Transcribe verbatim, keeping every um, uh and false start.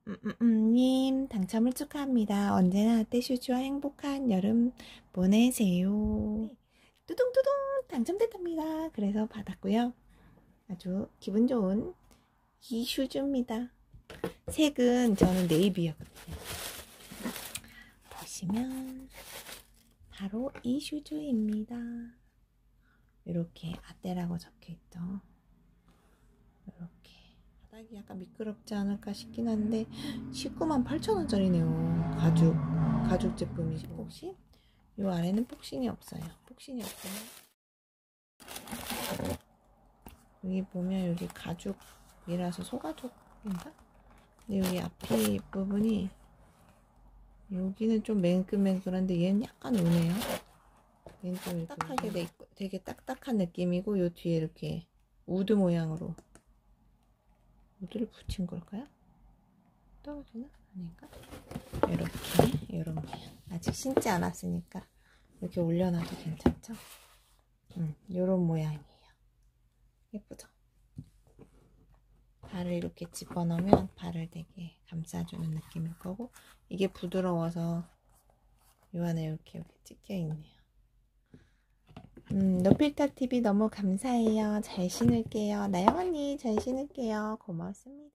음, 음, 음, 님 당첨을 축하합니다. 언제나 떼슈즈와 행복한 여름 보내세요. 네, 뚜둥뚜둥 당첨됐답니다. 그래서 받았고요. 아주 기분 좋은 이 슈즈입니다. 색은 저는 네이비였거든요. 보시면 바로 이 슈즈입니다. 이렇게 아떼라고 적혀있죠. 이렇게 바닥이 약간 미끄럽지 않을까 싶긴 한데 십구만 팔천 원짜리네요. 가죽 가죽 제품이고 폭신? 이 아래는 폭신이 없어요. 폭신이 없어요. 여기 보면 여기 가죽이라서 소가죽인가? 근데 여기 앞이 부분이 여기는 좀 맹글맹글한데 얘는 약간 우네요. 얘는 좀 딱딱하게 돼 있고 되게 딱딱한 느낌이고 요 뒤에 이렇게 우드 모양으로 우드를 붙인 걸까요? 떨어지나? 아닌가? 이렇게 이런 모양. 아직 신지 않았으니까 이렇게 올려놔도 괜찮죠? 음, 이런 모양이에요. 예쁘죠? 발을 이렇게 집어넣으면 발을 되게 감싸주는 느낌일 거고 이게 부드러워서 요 안에 이렇게 이렇게 찍혀 있네요. 음, 노필탁티비 너무 감사해요. 잘 신을게요. 나영 언니 잘 신을게요. 고맙습니다.